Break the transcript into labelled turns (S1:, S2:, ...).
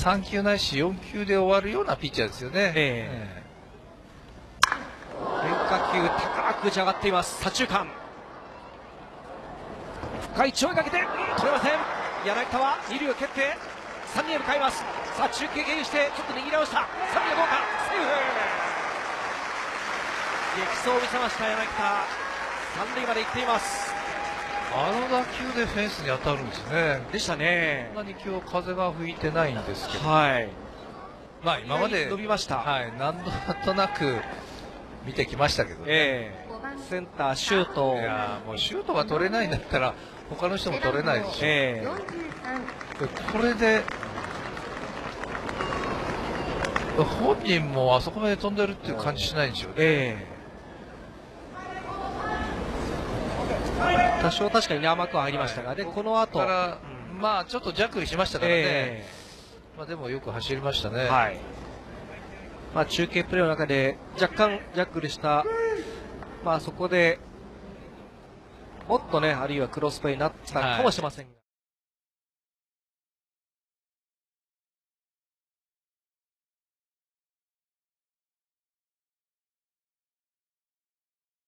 S1: 3球ないし4球で終わるようなピッチャーですよね。
S2: 変化球高く打ち上がっています。左中間深い位置を追いかけて、取れません。柳田は二塁を蹴って三塁へ向かいます。さあ中継経由してちょっと握り直した。三塁はどうか、セーフ。激走を見せました柳田、三塁まで行っています。
S1: あの打球でフェンスに当たるんですね。
S2: でしたね。
S1: そんなに今日風が吹いてないんですけど、
S2: はい、
S1: まあ今まで
S2: 伸びました。
S1: はい、なんとなく見てきましたけどね。
S2: センターシュート、
S1: いやもうシュートが取れないんだったら他の人も取れないでしょ。これで本人もあそこまで飛んでるっていう感じしないんですよね。
S2: 多少確かに甘くは入りましたが、でこの後
S1: から、まあちょっとジャックルしましたからね。まあでもよく走りましたね。
S2: はい。まあ中継プレーの中で若干ジャックルした、まあそこでもっとね、あるいはクロスプレーになったかもしれませんが。